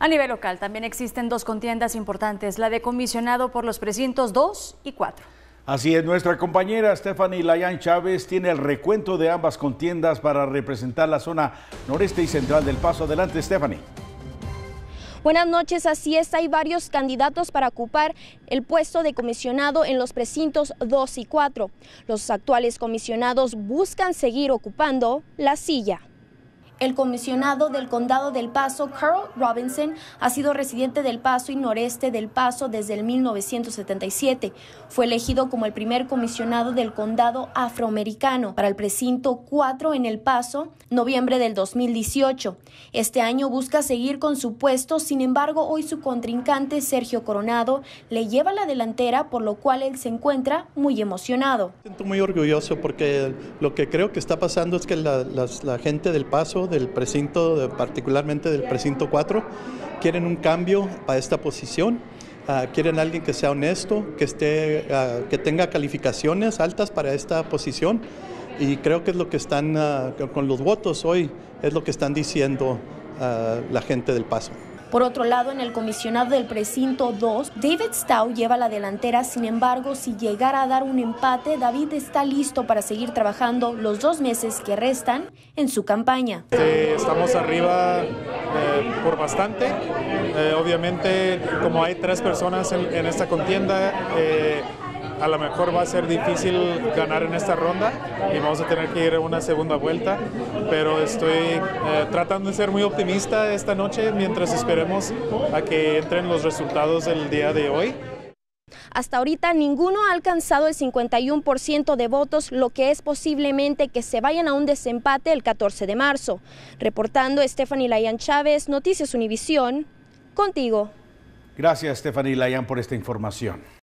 A nivel local también existen dos contiendas importantes, la de comisionado por los precintos 2 y 4. Así es, nuestra compañera Stephanie Layan Chávez tiene el recuento de ambas contiendas para representar la zona noreste y central del Paso. Adelante, Stephanie. Buenas noches, así es, hay varios candidatos para ocupar el puesto de comisionado en los precintos 2 y 4. Los actuales comisionados buscan seguir ocupando la silla. El comisionado del Condado del Paso, Carl Robinson, ha sido residente del Paso y noreste del Paso desde el 1977. Fue elegido como el primer comisionado del condado afroamericano para el precinto 4 en El Paso, noviembre del 2018. Este año busca seguir con su puesto, sin embargo, hoy su contrincante Sergio Coronado le lleva la delantera, por lo cual él se encuentra muy emocionado. Me siento muy orgulloso porque lo que creo que está pasando es que la gente del Paso, del precinto, particularmente del precinto 4, quieren un cambio para esta posición. Quieren alguien que sea honesto, que tenga calificaciones altas para esta posición, y creo que es lo que están, con los votos hoy, es lo que están diciendo la gente del Paso. Por otro lado, en el comisionado del precinto 2, David Stowe lleva la delantera. Sin embargo, si llegara a dar un empate, David está listo para seguir trabajando los 2 meses que restan en su campaña. Estamos arriba por bastante. Obviamente, como hay 3 personas en esta contienda, a lo mejor va a ser difícil ganar en esta ronda y vamos a tener que ir a una segunda vuelta, pero estoy tratando de ser muy optimista esta noche mientras esperemos a que entren los resultados del día de hoy. Hasta ahorita ninguno ha alcanzado el 51% de votos, lo que es posiblemente que se vayan a un desempate el 14 de marzo. Reportando Stephanie Layan Chávez, Noticias Univisión, contigo. Gracias, Stephanie Layan, por esta información.